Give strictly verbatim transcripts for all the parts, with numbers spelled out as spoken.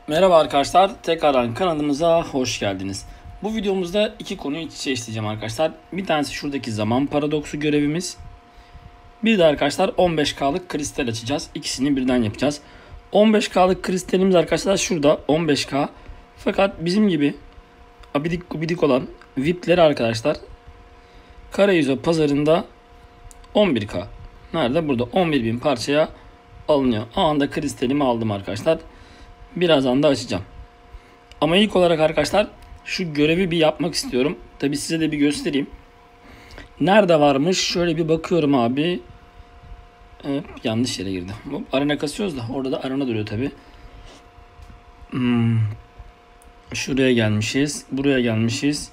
Merhaba arkadaşlar, tekrardan kanalımıza hoş geldiniz. Bu videomuzda iki konuyu iç içe işleyeceğim arkadaşlar. Bir tanesi şuradaki zaman paradoksu görevimiz. Bir de arkadaşlar on beş K'lık kristal açacağız. İkisini birden yapacağız. on beş K'lık kristalimiz arkadaşlar şurada on beş K. Fakat bizim gibi abidik gubidik olan V I P'leri arkadaşlar Karayüzü pazarında on bir K. Nerede? Burada on bir bin parçaya alınıyor. Anında kristalimi aldım arkadaşlar. Birazdan da açacağım. Ama ilk olarak arkadaşlar şu görevi bir yapmak istiyorum. Tabi size de bir göstereyim. Nerede varmış? Şöyle bir bakıyorum abi. Evet, yanlış yere girdim. Arena kasıyoruz da orada da arena duruyor tabi. Hmm. Şuraya gelmişiz. Buraya gelmişiz.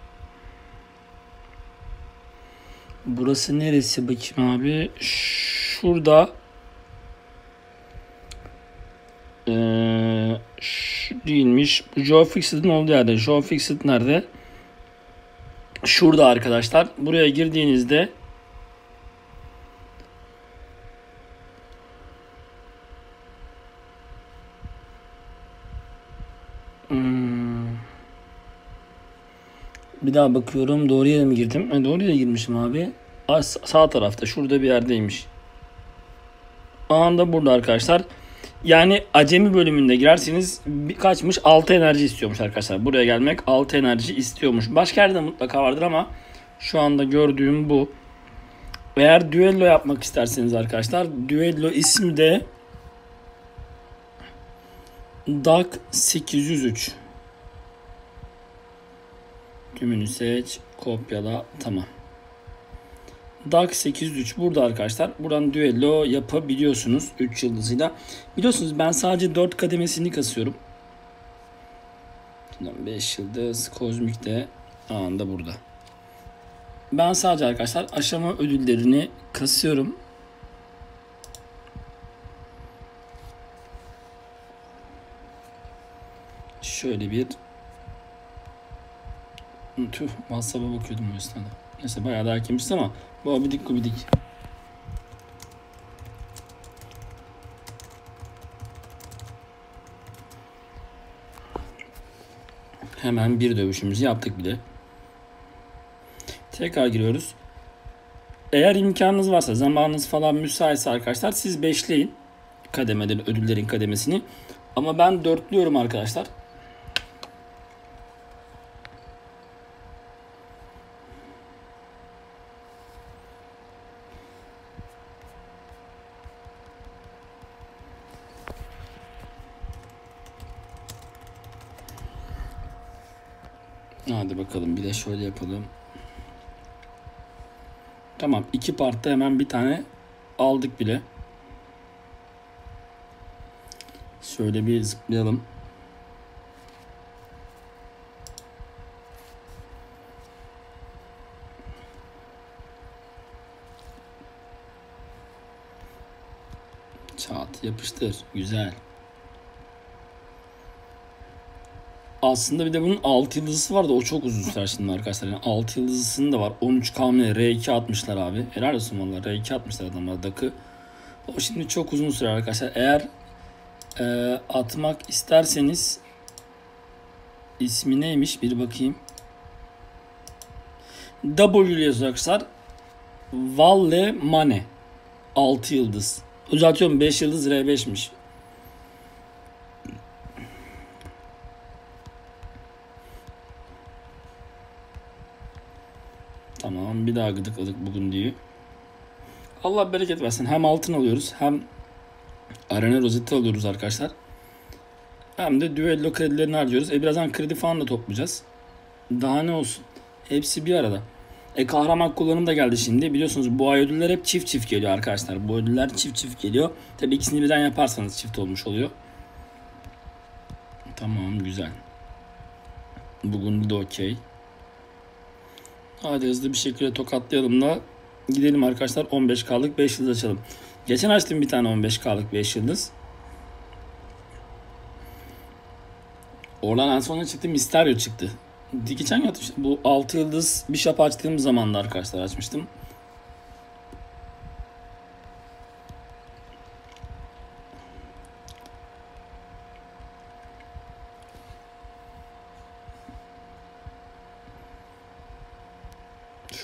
Burası neresi bakayım abi? Şurada. Ee, şu değilmiş. Bu GeoFixed'in olduğu yerde. GeoFixed nerede? Şurada arkadaşlar. Buraya girdiğinizde hmm, bir daha bakıyorum. Doğru yere mi girdim? E, doğru yere girmişim abi. Sağ tarafta. Şurada bir yerdeymiş. Anda burada arkadaşlar. Yani acemi bölümünde girerseniz kaçmış? altı enerji istiyormuş arkadaşlar. Buraya gelmek altı enerji istiyormuş. Başka yerde mutlaka vardır ama şu anda gördüğüm bu. Eğer düello yapmak isterseniz arkadaşlar, düello ismi de Dak sekiz yüz üç. Tümünü seç, kopyala, tamam. Dak sekiz yüz üç burada arkadaşlar. Buradan düello yapabiliyorsunuz üç yıldızıyla. Biliyorsunuz ben sadece dört kademesini kasıyorum. beş yıldız kozmik de anında burada. Ben sadece arkadaşlar aşama ödüllerini kasıyorum. Şöyle bir tüh WhatsApp'a bakıyordum o esnada. Neyse bayağı da hakimmişiz ama bu abidik gubidik. Hemen bir dövüşümüzü yaptık bile. Tekrar giriyoruz. Eğer imkanınız varsa, zamanınız falan müsaitse arkadaşlar siz beşleyin kademeden ödüllerin kademesini. Ama ben dörtlüyorum arkadaşlar. Hadi bakalım bir de şöyle yapalım. Tamam, iki partta hemen bir tane aldık bile. Şöyle bir zıplayalım. Çat yapıştır. Güzel. Aslında bir de bunun altı yıldızısı var da o çok uzun sürer şimdi arkadaşlar. Yani altı yıldızısının da var. on üç K M R iki atmışlar abi. Helal olsun valla. R iki atmışlar adamlar Dak'ı. O şimdi çok uzun sürer arkadaşlar. Eğer e, atmak isterseniz ismi neymiş bir bakayım. W yazacaklar. Valle Mane. altı yıldız. Uzatıyorum, beş yıldız R beş'miş. Tamam, bir daha gıdıkladık bugün diye. Allah bereket versin. Hem altın alıyoruz hem arena rozeti alıyoruz arkadaşlar. Hem de düello kredilerini harcıyoruz. E birazdan kredi falan da toplayacağız. Daha ne olsun. Hepsi bir arada. E kahraman kullanım da geldi şimdi. Biliyorsunuz bu ay ödüller hep çift çift geliyor arkadaşlar. Bu ödüller çift çift geliyor. Tabii ikisini birden yaparsanız çift olmuş oluyor. Tamam, güzel. Bugün de okey. Hadi hızlı bir şekilde tokatlayalım da gidelim arkadaşlar. on beş K'lık beş yıldız açalım. Geçen açtım bir tane on beş K'lık beş yıldız. Oradan en sonunda çıktı, Mysterio çıktı. Geçen yatmıştım. Bu altı yıldız bir şap açtığım zaman da arkadaşlar açmıştım.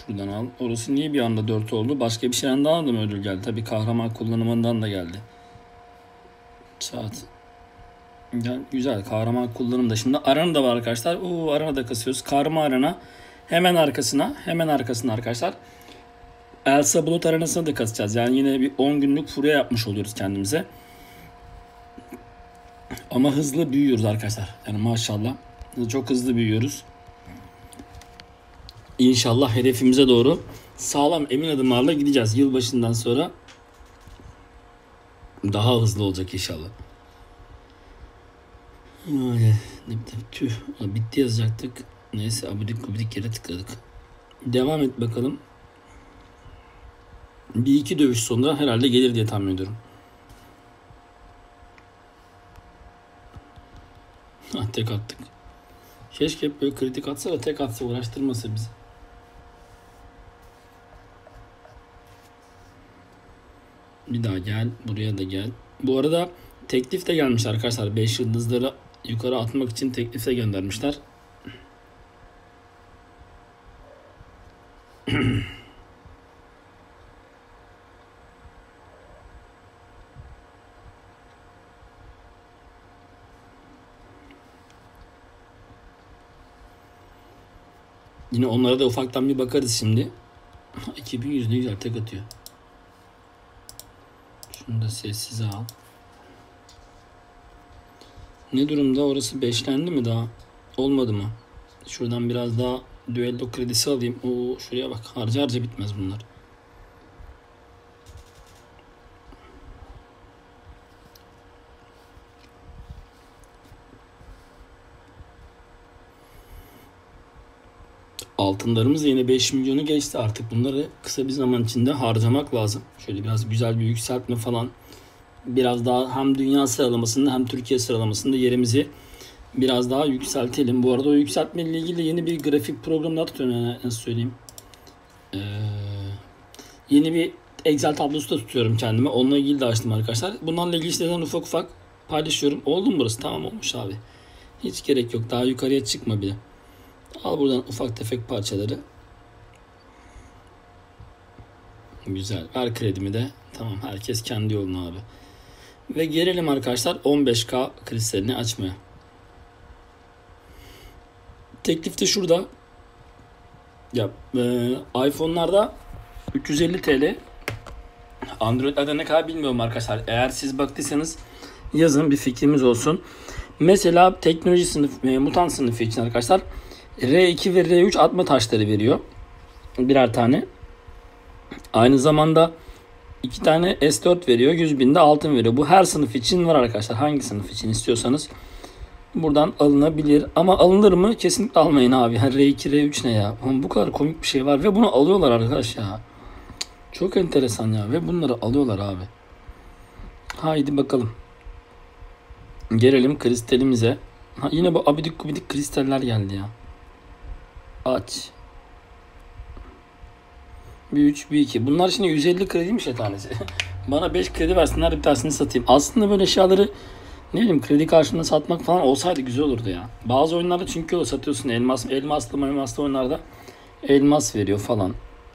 Şuradan al. Orası niye bir anda dört oldu? Başka bir şeyden daha da mı ödül geldi? Tabii kahraman kullanımından da geldi. Saat. Yani güzel. Kahraman kullanım da. Şimdi arena da var arkadaşlar. Oo, arena da kasıyoruz. Karma arena. Hemen arkasına. Hemen arkasına arkadaşlar. Elsa Bulut arenasına da kasacağız. Yani yine bir on günlük furya yapmış oluyoruz kendimize. Ama hızlı büyüyoruz arkadaşlar. Yani maşallah. Çok hızlı büyüyoruz. İnşallah hedefimize doğru sağlam emin adımlarla gideceğiz. Yılbaşından sonra daha hızlı olacak inşallah. Ay, tüh, bitti yazacaktık. Neyse abidik gubidik yere tıkladık. Devam et bakalım. Bir iki dövüş sonra herhalde gelir diye tahmin ediyorum. Ha, tek attık. Keşke hep böyle kritik atsa da tek atsa uğraştırmasa bizi. Bir daha gel. Buraya da gel. Bu arada teklif de gelmiş arkadaşlar. beş yıldızları yukarı atmak için teklif de göndermişler. Yine onlara da ufaktan bir bakarız şimdi. iki bin yüz ne güzel tek atıyor. Şunu da sessize al. Ne durumda? Orası beşlendi mi daha? Olmadı mı? Şuradan biraz daha düello kredisi alayım. Oo, şuraya bak. Harca harca bitmez bunlar. Altınlarımız yine beş milyonu geçti. Artık bunları kısa bir zaman içinde harcamak lazım. Şöyle biraz güzel bir yükseltme falan. Biraz daha hem dünya sıralamasında hem Türkiye sıralamasında yerimizi biraz daha yükseltelim. Bu arada o yükseltme ile ilgili yeni bir grafik programı da tutuyorum. Yani nasıl söyleyeyim. Ee, yeni bir Excel tablosu da tutuyorum kendime. Onunla ilgili de açtım arkadaşlar. Bunlarla ilgili işlerden ufak ufak paylaşıyorum. Oldu mu burası? Tamam olmuş abi. Hiç gerek yok. Daha yukarıya çıkma bile. Al buradan ufak tefek parçaları. Güzel. Ver kredimi de. Tamam. Herkes kendi yoluna abi. Ve gelelim arkadaşlar on beş K kristalini açmaya. Teklif de şurada. Ya e, iPhone'larda üç yüz elli TL. Android'lerde ne kadar bilmiyorum arkadaşlar. Eğer siz baktıysanız yazın, bir fikrimiz olsun. Mesela teknoloji sınıfı, e, mutant sınıfı için arkadaşlar R iki ve R üç atma taşları veriyor. Birer tane. Aynı zamanda iki tane S dört veriyor. yüz binde altın veriyor. Bu her sınıf için var arkadaşlar. Hangi sınıf için istiyorsanız buradan alınabilir. Ama alınır mı? Kesinlikle almayın abi. R iki, R üç ne ya? Oğlum bu kadar komik bir şey var ve bunu alıyorlar arkadaş ya. Çok enteresan ya. Ve bunları alıyorlar abi. Haydi bakalım. Gelelim kristalimize. Ha, yine bu abidik gubidik kristaller geldi ya. Aç. Bir üç, bir iki. Bunlar şimdi yüz elli krediymiş ya tanesi. Bana beş kredi versinler, bir tanesini satayım. Aslında böyle eşyaları ne bileyim kredi karşılığında satmak falan olsaydı güzel olurdu ya. Bazı oyunlarda çünkü o satıyorsun elmas, elmaslı elmaslı oyunlarda elmas veriyor falan.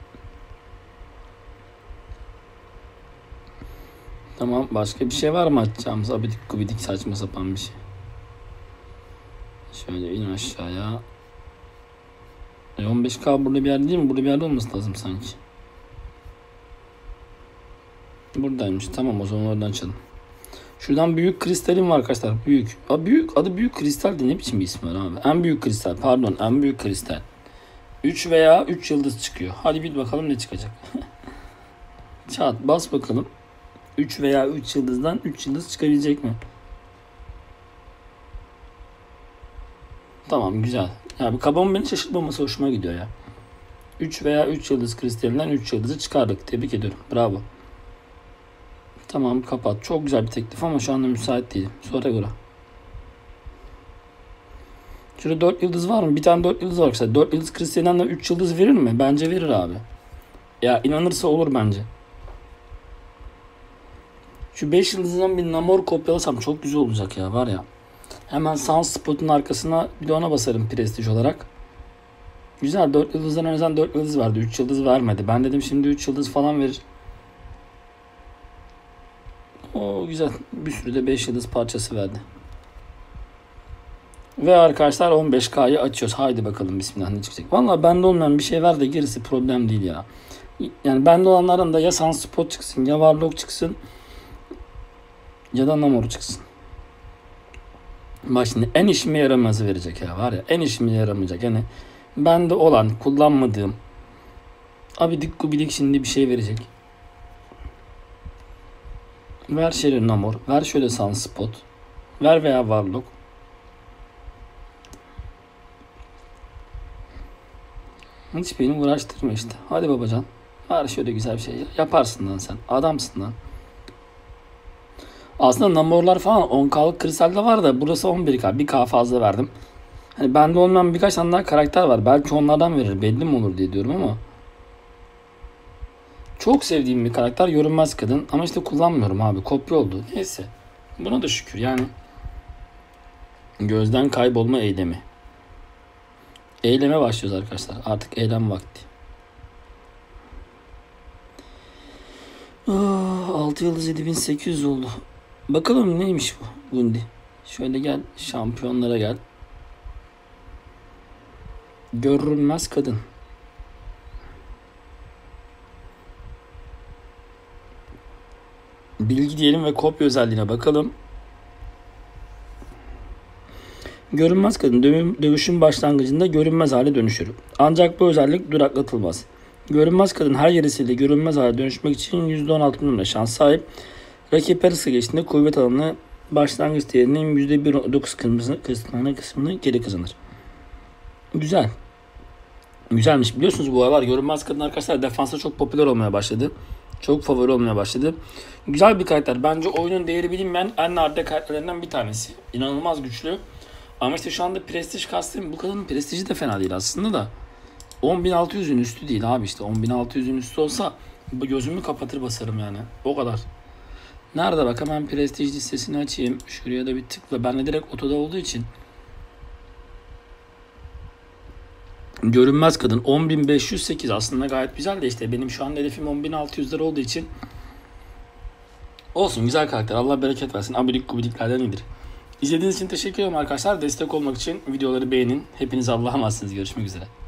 Tamam, başka bir şey var mı açacağımız? Abidik gubidik saçma sapan bir şey. Şöyle in aşağıya. E on beş K burada bir yerde değil mi? Burada bir yerde olması lazım sanki. Buradaymış. Tamam, o zaman oradan açalım. Şuradan büyük kristalim var arkadaşlar. Büyük. Abi büyük. Adı büyük kristal de ne biçim bir ismi var abi. En büyük kristal. Pardon, en büyük kristal. üç veya üç yıldız çıkıyor. Hadi bir bakalım ne çıkacak. Çat bas bakalım. üç veya üç yıldızdan üç yıldız çıkabilecek mi? Tamam, güzel. Ya bu kabamın beni şaşırtmaması hoşuma gidiyor ya. üç veya üç yıldız kristalinden üç yıldızı çıkardık. Tebrik ediyorum. Bravo. Tamam, kapat. Çok güzel bir teklif ama şu anda müsait değilim. Sonra göre. Şurada dört yıldız var mı? Bir tane dört yıldız var arkadaşlar. dört yıldız kristalinden de üç yıldız verir mi? Bence verir abi. Ya inanırsa olur bence. Şu beş yıldızdan bir Namor kopyalasam çok güzel olacak ya, var ya. Hemen Sunspot'un arkasına bir de ona basarım prestij olarak. Güzel, dört yıldızdan en azından dört yıldız vardı. üç yıldız vermedi. Ben dedim şimdi üç yıldız falan verir. O güzel. Bir sürü de beş yıldız parçası verdi. Ve arkadaşlar on beş K'yı açıyoruz. Haydi bakalım bismillah ne çıkacak. Valla bende olmayan bir şey var da gerisi problem değil ya. Yani bende olanların da ya Sunspot çıksın ya Warlock çıksın ya da Namor çıksın. Bak şimdi en işime yaramazı verecek ya var ya, en işime yaramayacak. Yani bende olan kullanmadığım abidik gubidik şimdi bir şey verecek. Ver şöyle Namor, ver şöyle Sunspot, ver veya Warlock. Hiç beni uğraştırma işte. Hadi babacan. Var şöyle güzel bir şey. Yaparsın lan sen. Adamsın lan. Aslında Namorlar falan on K'lık kristalde var da burası on bir K. bir K fazla verdim. Hani bende olmayan birkaç tane daha karakter var. Belki onlardan verir. Belli mi olur diye diyorum ama. Çok sevdiğim bir karakter Görünmez Kadın. Ama işte kullanmıyorum abi. Kopya oldu. Neyse. Buna da şükür yani. Gözden kaybolma eylemi. Eyleme başlıyoruz arkadaşlar. Artık eylem vakti. Oh, altı yıldız yedi bin sekiz yüz oldu. Bakalım neymiş bu Gundi. Şöyle gel. Şampiyonlara gel. Görünmez Kadın. Bilgi diyelim ve kopya özelliğine bakalım. Görünmez Kadın dövüşün başlangıcında görünmez hale dönüşür. Ancak bu özellik duraklatılmaz. Görünmez Kadın her yerisiyle görünmez hale dönüşmek için yüzde on altı numara şans sahip. Rakip her ısı geçtiğinde kuvvet alanı başlangıç değerinin yüzde bir nokta dokuz kısmını, kısmını geri kazanır. Güzel. Güzelmiş. Biliyorsunuz bu aralar Görünmez Kadın arkadaşlar defansta çok popüler olmaya başladı. Çok favori olmaya başladı. Güzel bir karakter. Bence oyunun değeri bilinmeyen en nadir karakterlerinden bir tanesi. İnanılmaz güçlü. Ama işte şu anda prestij kastım. Bu kadının prestiji de fena değil aslında da. on bin altı yüzün üstü değil abi işte. on bin altı yüzün üstü olsa gözümü kapatır basarım yani. O kadar. Nerede bak, hemen prestij listesini açayım. Şuraya da bir tıkla. Ben de direkt otoda olduğu için. Görünmez Kadın on bin beş yüz sekiz aslında gayet güzel de işte benim şu an hedefim on bin altı yüz lira olduğu için olsun, güzel karakter. Allah bereket versin. Abidik gubidiklerden iyidir. İzlediğiniz için teşekkür ederim arkadaşlar. Destek olmak için videoları beğenin. Hepiniz Allah'a emanetsiniz. Görüşmek üzere.